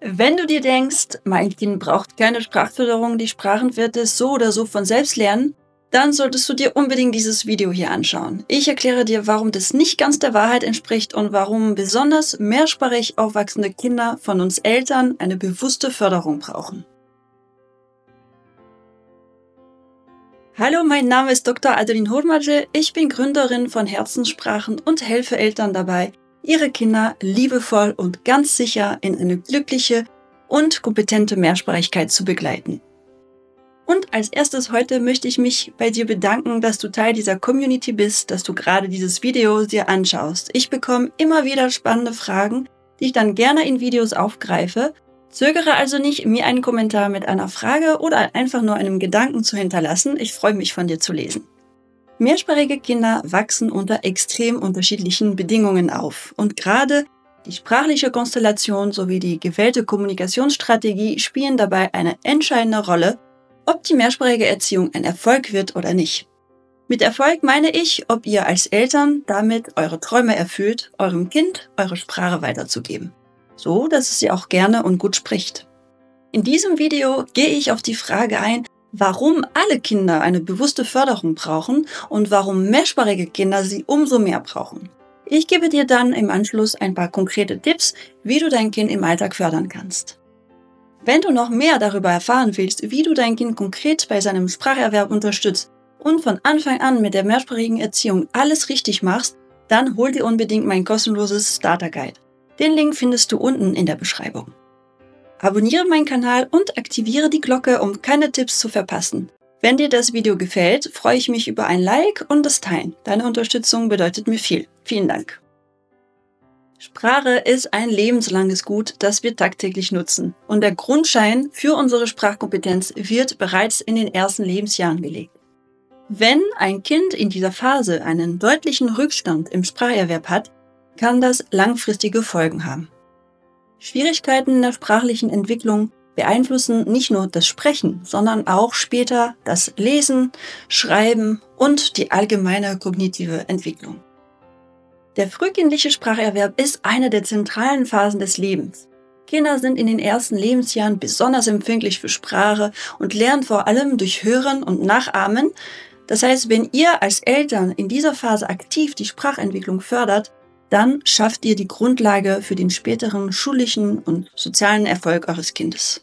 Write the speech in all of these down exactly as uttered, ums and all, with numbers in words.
Wenn du dir denkst, mein Kind braucht keine Sprachförderung, die Sprachen wird es so oder so von selbst lernen, dann solltest du dir unbedingt dieses Video hier anschauen. Ich erkläre dir, warum das nicht ganz der Wahrheit entspricht und warum besonders mehrsprachig aufwachsende Kinder von uns Eltern eine bewusste Förderung brauchen. Hallo, mein Name ist Doktor Adeline Hurmadje, ich bin Gründerin von Herzenssprachen und helfe Eltern dabei, ihre Kinder liebevoll und ganz sicher in eine glückliche und kompetente Mehrsprachigkeit zu begleiten. Und als erstes heute möchte ich mich bei dir bedanken, dass du Teil dieser Community bist, dass du gerade dieses Video dir anschaust. Ich bekomme immer wieder spannende Fragen, die ich dann gerne in Videos aufgreife. Zögere also nicht, mir einen Kommentar mit einer Frage oder einfach nur einem Gedanken zu hinterlassen. Ich freue mich, von dir zu lesen. Mehrsprachige Kinder wachsen unter extrem unterschiedlichen Bedingungen auf. Und gerade die sprachliche Konstellation sowie die gewählte Kommunikationsstrategie spielen dabei eine entscheidende Rolle, ob die mehrsprachige Erziehung ein Erfolg wird oder nicht. Mit Erfolg meine ich, ob ihr als Eltern damit eure Träume erfüllt, eurem Kind eure Sprache weiterzugeben. So, dass es sie auch gerne und gut spricht. In diesem Video gehe ich auf die Frage ein, warum alle Kinder eine bewusste Förderung brauchen und warum mehrsprachige Kinder sie umso mehr brauchen. Ich gebe dir dann im Anschluss ein paar konkrete Tipps, wie du dein Kind im Alltag fördern kannst. Wenn du noch mehr darüber erfahren willst, wie du dein Kind konkret bei seinem Spracherwerb unterstützt und von Anfang an mit der mehrsprachigen Erziehung alles richtig machst, dann hol dir unbedingt mein kostenloses Starter Guide. Den Link findest du unten in der Beschreibung. Abonniere meinen Kanal und aktiviere die Glocke, um keine Tipps zu verpassen. Wenn dir das Video gefällt, freue ich mich über ein Like und das Teilen. Deine Unterstützung bedeutet mir viel. Vielen Dank. Sprache ist ein lebenslanges Gut, das wir tagtäglich nutzen. Und der Grundstein für unsere Sprachkompetenz wird bereits in den ersten Lebensjahren gelegt. Wenn ein Kind in dieser Phase einen deutlichen Rückstand im Spracherwerb hat, kann das langfristige Folgen haben. Schwierigkeiten in der sprachlichen Entwicklung beeinflussen nicht nur das Sprechen, sondern auch später das Lesen, Schreiben und die allgemeine kognitive Entwicklung. Der frühkindliche Spracherwerb ist eine der zentralen Phasen des Lebens. Kinder sind in den ersten Lebensjahren besonders empfänglich für Sprache und lernen vor allem durch Hören und Nachahmen. Das heißt, wenn ihr als Eltern in dieser Phase aktiv die Sprachentwicklung fördert, dann schafft ihr die Grundlage für den späteren schulischen und sozialen Erfolg eures Kindes.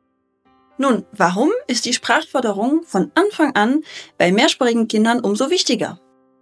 Nun, warum ist die Sprachförderung von Anfang an bei mehrsprachigen Kindern umso wichtiger?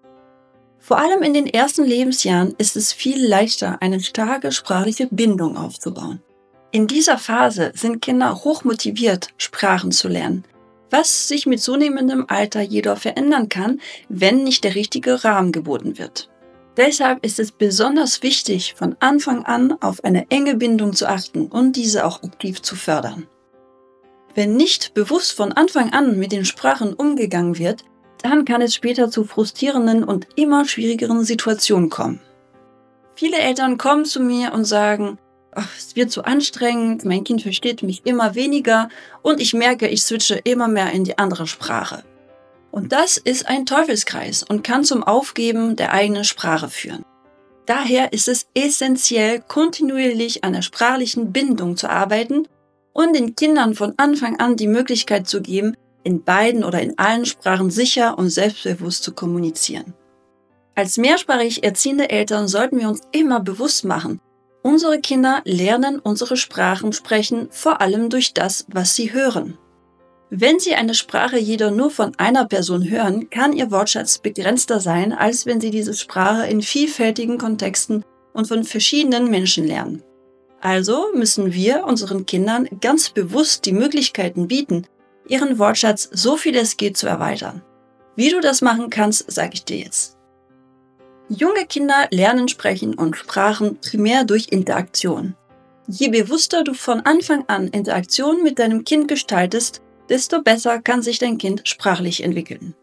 Vor allem in den ersten Lebensjahren ist es viel leichter, eine starke sprachliche Bindung aufzubauen. In dieser Phase sind Kinder hochmotiviert, Sprachen zu lernen, was sich mit zunehmendem Alter jedoch verändern kann, wenn nicht der richtige Rahmen geboten wird. Deshalb ist es besonders wichtig, von Anfang an auf eine enge Bindung zu achten und diese auch aktiv zu fördern. Wenn nicht bewusst von Anfang an mit den Sprachen umgegangen wird, dann kann es später zu frustrierenden und immer schwierigeren Situationen kommen. Viele Eltern kommen zu mir und sagen, ach, es wird zu anstrengend, mein Kind versteht mich immer weniger und ich merke, ich switche immer mehr in die andere Sprache. Und das ist ein Teufelskreis und kann zum Aufgeben der eigenen Sprache führen. Daher ist es essentiell, kontinuierlich an der sprachlichen Bindung zu arbeiten und den Kindern von Anfang an die Möglichkeit zu geben, in beiden oder in allen Sprachen sicher und selbstbewusst zu kommunizieren. Als mehrsprachig erziehende Eltern sollten wir uns immer bewusst machen, unsere Kinder lernen unsere Sprachen sprechen, vor allem durch das, was sie hören. Wenn Sie eine Sprache jedoch nur von einer Person hören, kann Ihr Wortschatz begrenzter sein, als wenn Sie diese Sprache in vielfältigen Kontexten und von verschiedenen Menschen lernen. Also müssen wir unseren Kindern ganz bewusst die Möglichkeiten bieten, ihren Wortschatz so viel es geht zu erweitern. Wie du das machen kannst, sage ich dir jetzt. Junge Kinder lernen Sprechen und Sprachen primär durch Interaktion. Je bewusster du von Anfang an Interaktion mit deinem Kind gestaltest, desto besser kann sich dein Kind sprachlich entwickeln.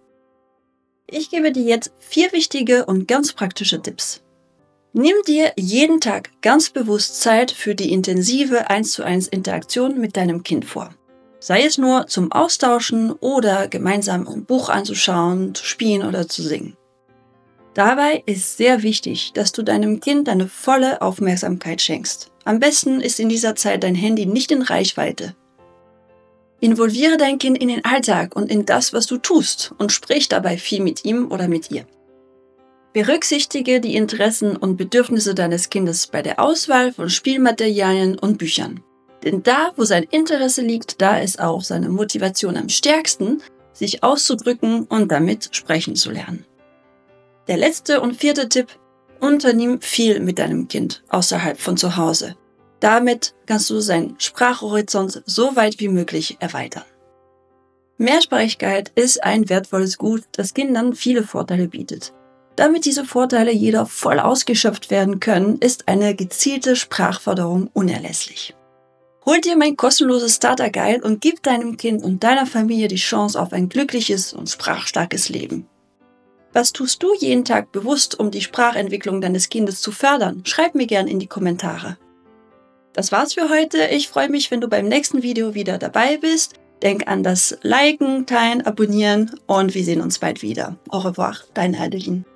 Ich gebe dir jetzt vier wichtige und ganz praktische Tipps. Nimm dir jeden Tag ganz bewusst Zeit für die intensive eins zu eins Interaktion mit deinem Kind vor. Sei es nur zum Austauschen oder gemeinsam ein Buch anzuschauen, zu spielen oder zu singen. Dabei ist sehr wichtig, dass du deinem Kind deine volle Aufmerksamkeit schenkst. Am besten ist in dieser Zeit dein Handy nicht in Reichweite. Involviere dein Kind in den Alltag und in das, was du tust, und sprich dabei viel mit ihm oder mit ihr. Berücksichtige die Interessen und Bedürfnisse deines Kindes bei der Auswahl von Spielmaterialien und Büchern. Denn da, wo sein Interesse liegt, da ist auch seine Motivation am stärksten, sich auszudrücken und damit sprechen zu lernen. Der letzte und vierte Tipp: Unternimm viel mit deinem Kind außerhalb von zu Hause. Damit kannst du seinen Sprachhorizont so weit wie möglich erweitern. Mehrsprachigkeit ist ein wertvolles Gut, das Kindern viele Vorteile bietet. Damit diese Vorteile jeder voll ausgeschöpft werden können, ist eine gezielte Sprachförderung unerlässlich. Hol dir mein kostenloses Starter Guide und gib deinem Kind und deiner Familie die Chance auf ein glückliches und sprachstarkes Leben. Was tust du jeden Tag bewusst, um die Sprachentwicklung deines Kindes zu fördern? Schreib mir gerne in die Kommentare. Das war's für heute. Ich freue mich, wenn du beim nächsten Video wieder dabei bist. Denk an das Liken, Teilen, Abonnieren und wir sehen uns bald wieder. Au revoir, deine Adeline.